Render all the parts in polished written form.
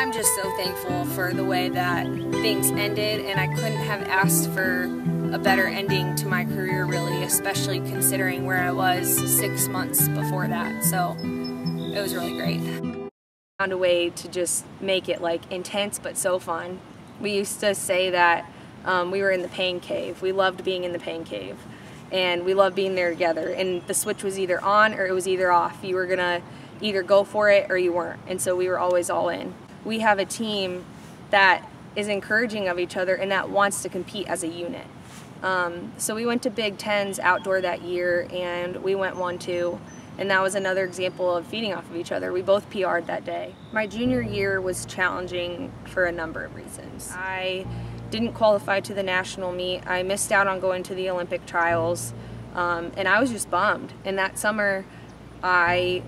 I'm just so thankful for the way that things ended, and I couldn't have asked for a better ending to my career, really, especially considering where I was 6 months before that. So it was really great. Found a way to just make it like intense but so fun. We used to say that we were in the pain cave. We loved being in the pain cave, and we loved being there together, and the switch was either on or it was either off. You were gonna either go for it or you weren't, and so we were always all in. We have a team that is encouraging of each other and that wants to compete as a unit. So we went to Big Tens outdoor that year, and we went 1-2, and that was another example of feeding off of each other. We both PR'd that day. My junior year was challenging for a number of reasons. I didn't qualify to the national meet. I missed out on going to the Olympic trials, and I was just bummed. And that summer, I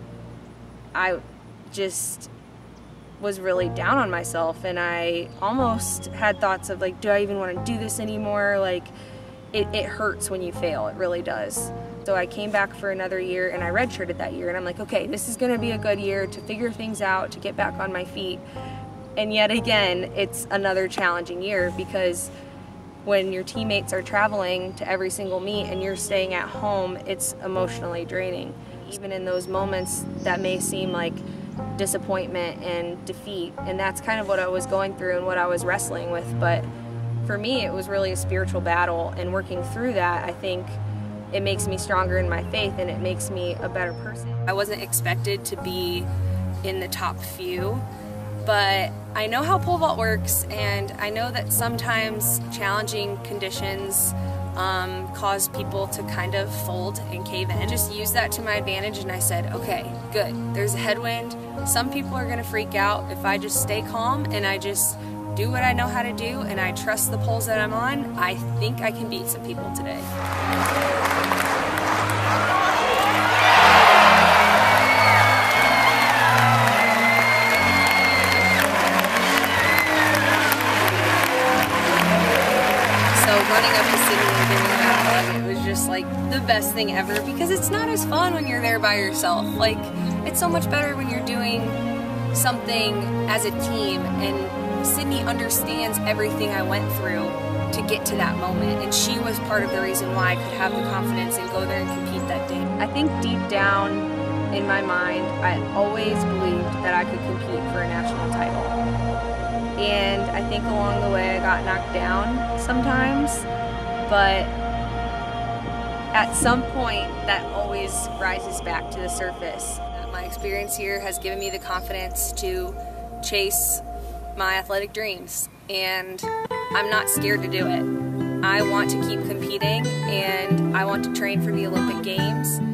just was really down on myself, and I almost had thoughts of like, do I even want to do this anymore? Like, it hurts when you fail, it really does. So I came back for another year, and I redshirted that year, and I'm like, okay, this is gonna be a good year to figure things out, to get back on my feet. And yet again, it's another challenging year, because when your teammates are traveling to every single meet and you're staying at home, it's emotionally draining. Even in those moments that may seem like disappointment and defeat, and that's kind of what I was going through and what I was wrestling with. But for me, it was really a spiritual battle, and working through that, I think it makes me stronger in my faith, and it makes me a better person. I wasn't expected to be in the top few, but I know how pole vault works, and I know that sometimes challenging conditions cause people to kind of fold and cave in. I just used that to my advantage, and I said, okay, good, there's a headwind. Some people are gonna freak out. If I just stay calm and I just do what I know how to do, and I trust the poles that I'm on, I think I can beat some people today. Running up to Sydney and giving her a hug, it was just like the best thing ever, because it's not as fun when you're there by yourself. Like, it's so much better when you're doing something as a team, and Sydney understands everything I went through to get to that moment, and she was part of the reason why I could have the confidence and go there and compete that day. I think deep down in my mind, I always believed that I could compete for a national title. And I think along the way I got knocked down sometimes, but at some point that always rises back to the surface. My experience here has given me the confidence to chase my athletic dreams, and I'm not scared to do it. I want to keep competing, and I want to train for the Olympic Games.